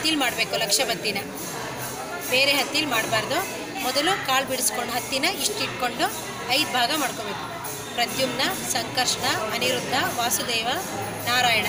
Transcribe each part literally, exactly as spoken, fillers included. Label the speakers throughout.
Speaker 1: ಹತ್ತಿಲಿ ಮಾಡಬೇಕು ಲಕ್ಷ ಬತ್ತಿನ, ಬೇರೆ ಹತ್ತಿಲಿ ಮಾಡಬಾರ್ದು. ಮೊದಲು ಕಾಳು ಬಿಡಿಸ್ಕೊಂಡು ಹತ್ತಿನ ಇಷ್ಟು ಇಟ್ಕೊಂಡು ಐದು ಭಾಗ ಮಾಡ್ಕೋಬೇಕು. ಪ್ರದ್ಯುಮ್ನ, ಸಂಕರ್ಷಣ, ಅನಿರುದ್ಧ, ವಾಸುದೇವ, ನಾರಾಯಣ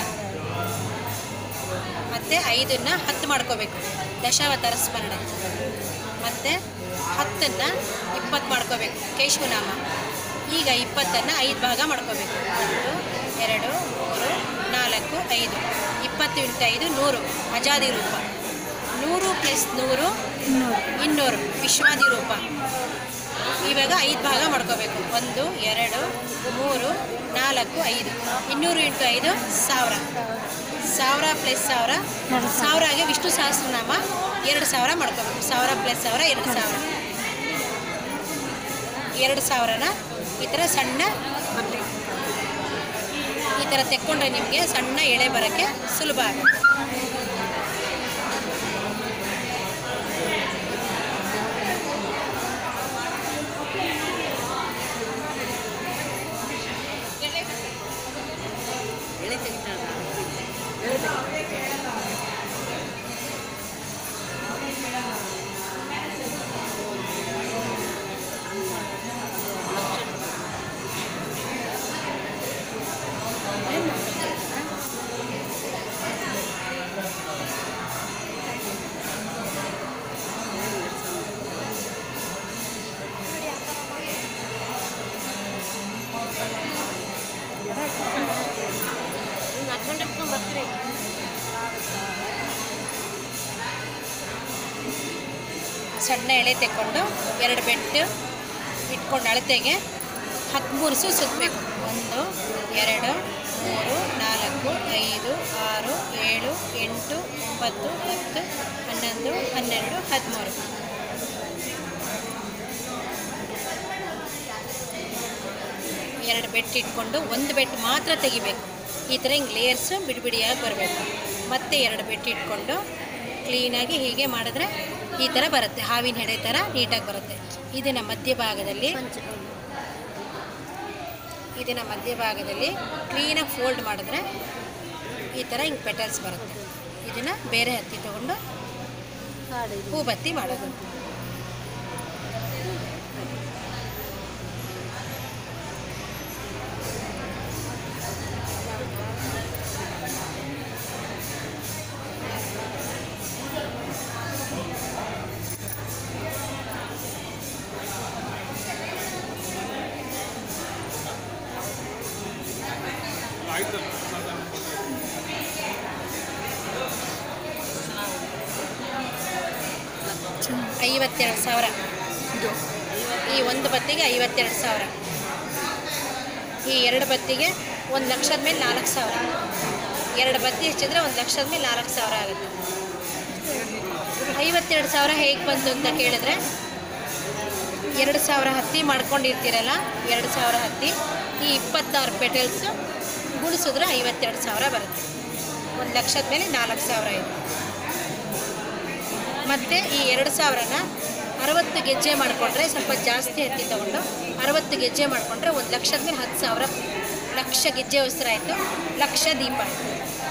Speaker 1: ಮತ್ತು ಐದನ್ನು ಹತ್ತು ಮಾಡ್ಕೋಬೇಕು, ದಶಾವತಾರ ಸ್ಮರಣೆ. ಮತ್ತು ಹತ್ತನ್ನು ಇಪ್ಪತ್ತು ಮಾಡ್ಕೋಬೇಕು, ಕೇಶವನಾಮ. ಈಗ ಇಪ್ಪತ್ತನ್ನು ಐದು ಭಾಗ ಮಾಡ್ಕೋಬೇಕು. ಒಂದು, ಎರಡು, ಮೂರು, ನಾಲ್ಕು, ಐದು. ಇಪ್ಪತ್ತು ಇಂಟು ಐದು ನೂರು, ಅಜಾದಿ ರೂಪ. ನೂರು ಪ್ಲಸ್ ನೂರು ಇನ್ನೂರು, ವಿಶ್ವಾದಿ ರೂಪ. ಇವಾಗ ಐದು ಭಾಗ ಮಾಡ್ಕೋಬೇಕು. ಒಂದು, ಎರಡು, ಮೂರು, ನಾಲ್ಕು, ಐದು. ಇನ್ನೂರು ಇಂಟು ಐದು ಸಾವಿರ. ಸಾವಿರ ಪ್ಲಸ್ ಸಾವಿರ, ಸಾವಿರಾಗೆ ವಿಷ್ಣು ಸಹಸ್ರನಾಮ ಎರಡು ಸಾವಿರ ಮಾಡ್ಕೋಬೇಕು. ಸಾವಿರ ಪ್ಲಸ್ ಸಾವಿರ ಎರಡು ಸಾವಿರ. ಎರಡು ಸಾವಿರನ ಈ ಥರ ಸಣ್ಣ ಈ ಥರ ತೆಕ್ಕೊಂಡ್ರೆ ನಿಮಗೆ ಸಣ್ಣ ಎಳೆ ಬರೋಕ್ಕೆ ಸುಲಭ ಆಗುತ್ತೆ. ಸಣ್ಣ ಎಳೆ ತೆಕ್ಕೊಂಡು ಎರಡು ಬೆಟ್ಟು ಇಟ್ಕೊಂಡು ಅಳತೆಗೆ ಹದಿಮೂರು ಸು ಸುತ್ತಬೇಕು. ಒಂದು, ಎರಡು, ಮೂರು, ನಾಲ್ಕು, ಐದು, ಆರು, ಏಳು, ಎಂಟು, ಒಂಬತ್ತು, ಹತ್ತು, ಹನ್ನೊಂದು, ಹನ್ನೆರಡು, ಹದಿಮೂರು. ಎರಡು ಬೆಟ್ಟು ಇಟ್ಕೊಂಡು ಒಂದು ಬೆಟ್ಟು ಮಾತ್ರ ತೆಗಿಬೇಕು. ಈ ಥರ ಹಿಂಗೆ ಲೇಯರ್ಸು ಬಿಡಿಬಿಡಿಯಾಗಿ ಬರಬೇಕು. ಮತ್ತೆ ಎರಡು ಬೆಟ್ಟು ಇಟ್ಕೊಂಡು ಕ್ಲೀನಾಗಿ ಹೀಗೆ ಮಾಡಿದ್ರೆ ಈ ಥರ ಬರುತ್ತೆ, ಹಾವಿನ ಹೆಡೆ ಥರ ನೀಟಾಗಿ ಬರುತ್ತೆ. ಇದನ್ನು ಮಧ್ಯಭಾಗದಲ್ಲಿ ಇದನ್ನು ಮಧ್ಯಭಾಗದಲ್ಲಿ ಕ್ಲೀನಾಗಿ ಫೋಲ್ಡ್ ಮಾಡಿದ್ರೆ ಈ ಥರ ಹಿಂಗೆ ಪೆಟಲ್ಸ್ ಬರುತ್ತೆ. ಇದನ್ನು ಬೇರೆ ಹತ್ತಿ ತೊಗೊಂಡು ಹೂ ಬತ್ತಿ ಮಾಡೋದು. ಐವತ್ತೆರಡು ಸಾವಿರ ಈ ಒಂದು ಬತ್ತಿಗೆ ಐವತ್ತೆರಡು ಸಾವಿರ. ಈ ಎರಡು ಬತ್ತಿಗೆ ಒಂದು ಲಕ್ಷದ ಮೇಲೆ ನಾಲ್ಕು ಸಾವಿರ. ಎರಡು ಬತ್ತಿ ಹೆಚ್ಚಿದ್ರೆ ಒಂದು ಲಕ್ಷದ ಮೇಲೆ ನಾಲ್ಕು ಸಾವಿರ ಆಗುತ್ತೆ. ಐವತ್ತೆರಡು ಸಾವಿರ ಹೇಗೆ ಬಂತು ಅಂತ ಕೇಳಿದ್ರೆ, ಎರಡು ಸಾವಿರ ಹತ್ತಿ ಮಾಡ್ಕೊಂಡಿರ್ತೀರಲ್ಲ, ಎರಡು ಸಾವಿರ ಹತ್ತಿ ಈ ಇಪ್ಪತ್ತಾರು ಪೆಟಲ್ಸು ಗುಣಿಸಿದ್ರೆ ಐವತ್ತೆರಡು ಸಾವಿರ ಬರುತ್ತೆ. ಒಂದು ಲಕ್ಷದ ಮೇಲೆ ನಾಲ್ಕು ಸಾವಿರ ಇದೆ. ಮತ್ತು ಈ ಎರಡು ಸಾವಿರನ ಅರವತ್ತು ಗೆಜ್ಜೆ ಮಾಡಿಕೊಂಡ್ರೆ, ಸ್ವಲ್ಪ ಜಾಸ್ತಿ ಹತ್ತಿ ತೊಗೊಂಡು ಅರವತ್ತು ಗೆಜ್ಜೆ ಮಾಡಿಕೊಂಡ್ರೆ ಒಂದು ಲಕ್ಷದ ಮೇಲೆ ಹತ್ತು ಸಾವಿರ. ಲಕ್ಷ ಗೆಜ್ಜೆ ವಸ್ತ್ರ ಆಯಿತು, ಲಕ್ಷ ದೀಪ ಆಯಿತು.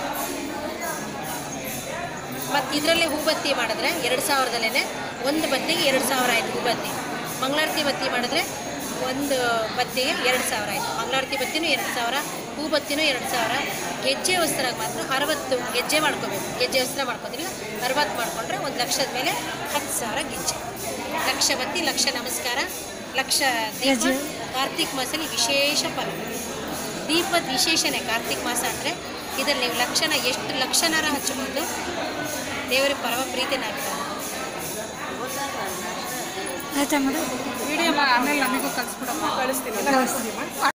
Speaker 1: ಮತ್ತು ಇದರಲ್ಲೇ ಹೂಬತ್ತಿ ಮಾಡಿದ್ರೆ ಎರಡು ಸಾವಿರದಲ್ಲೇ ಒಂದು ಬತ್ತಿಗೆ ಎರಡು ಸಾವಿರ ಆಯಿತು ಹೂಬತ್ತಿ. ಮಂಗಳಾರತಿ ಬತ್ತಿ ಮಾಡಿದ್ರೆ ಒಂದು ಬತ್ತಿಗೆ ಎರಡು ಸಾವಿರ ಆಯಿತು. ಮಂಗಳಾರತಿ ಬತ್ತಿನೂ ಎರಡು ಸಾವಿರ, ಹೂ ಬತ್ತಿನೂ ಎರಡು ಸಾವಿರ. ಗೆಜ್ಜೆ ವಸ್ತ್ರಾಗ ಮಾತ್ರ ಅರವತ್ತು ಗೆಜ್ಜೆ ಮಾಡ್ಕೋಬೇಕು. ಗೆಜ್ಜೆ ವಸ್ತ್ರ ಮಾಡ್ಕೋದಿಲ್ಲ, ಅರವತ್ತು ಮಾಡಿಕೊಂಡ್ರೆ ಒಂದು ಲಕ್ಷದ ಮೇಲೆ ಹತ್ತು ಸಾವಿರ ಗೆಜ್ಜೆ. ಲಕ್ಷ ಬತ್ತಿ, ಲಕ್ಷ ನಮಸ್ಕಾರ, ಲಕ್ಷ ದೀಪ. ಕಾರ್ತಿಕ ಮಾಸದಲ್ಲಿ ವಿಶೇಷ ಫಲ. ದೀಪದ ವಿಶೇಷನೇ ಕಾರ್ತಿಕ ಮಾಸ ಅಂದರೆ. ಇದರಲ್ಲಿ ನೀವು ಲಕ್ಷಣ ಎಷ್ಟು ಲಕ್ಷನಾರ ಹಚ್ಬೋದು, ದೇವರಿಗೆ ಪರಮ ಪ್ರೀತಿನಾಗ್ತದೆ.
Speaker 2: ಆಯ್ತಾ ಮೇಡಮ್?
Speaker 3: ವಿಡಿಯೋ ಆಮೇಲೆ ನಮಗೂ ಕಳಿಸ್ಬಿಡಮ್ಮ, ಕಳಿಸ್ತೀನಿ.